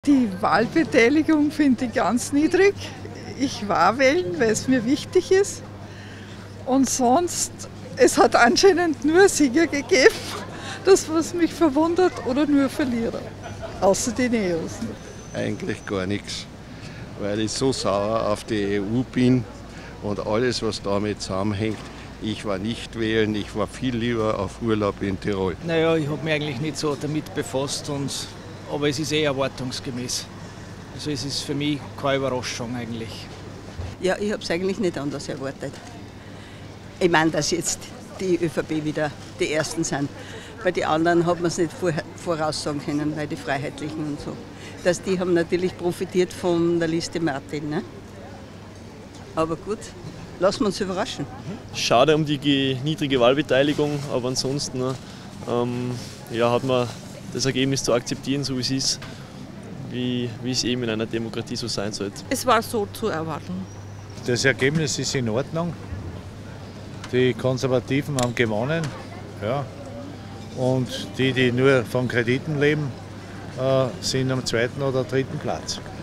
Die Wahlbeteiligung finde ich ganz niedrig. Ich war wählen, weil es mir wichtig ist. Und sonst, es hat anscheinend nur Sieger gegeben. Das, was mich verwundert, oder nur Verlierer. Außer die Neos. Eigentlich gar nichts, weil ich so sauer auf die EU bin und alles, was damit zusammenhängt. Ich war nicht wählen, ich war viel lieber auf Urlaub in Tirol. Naja, ich habe mich eigentlich nicht so damit befasst, aber es ist erwartungsgemäß. Also es ist für mich keine Überraschung eigentlich. Ja, ich habe es eigentlich nicht anders erwartet. Ich meine, dass jetzt die ÖVP wieder die Ersten sind. Bei den anderen hat man es nicht voraussagen können, weil die Freiheitlichen und so. Die haben natürlich profitiert von der Liste Martin. Ne? Aber gut, lassen wir uns überraschen. Schade um die niedrige Wahlbeteiligung, aber ansonsten hat man das Ergebnis zu akzeptieren, so wie es ist, wie es eben in einer Demokratie so sein sollte. Es war so zu erwarten. Das Ergebnis ist in Ordnung. Die Konservativen haben gewonnen. Ja. Und die nur von Krediten leben, sind am 2. oder 3. Platz.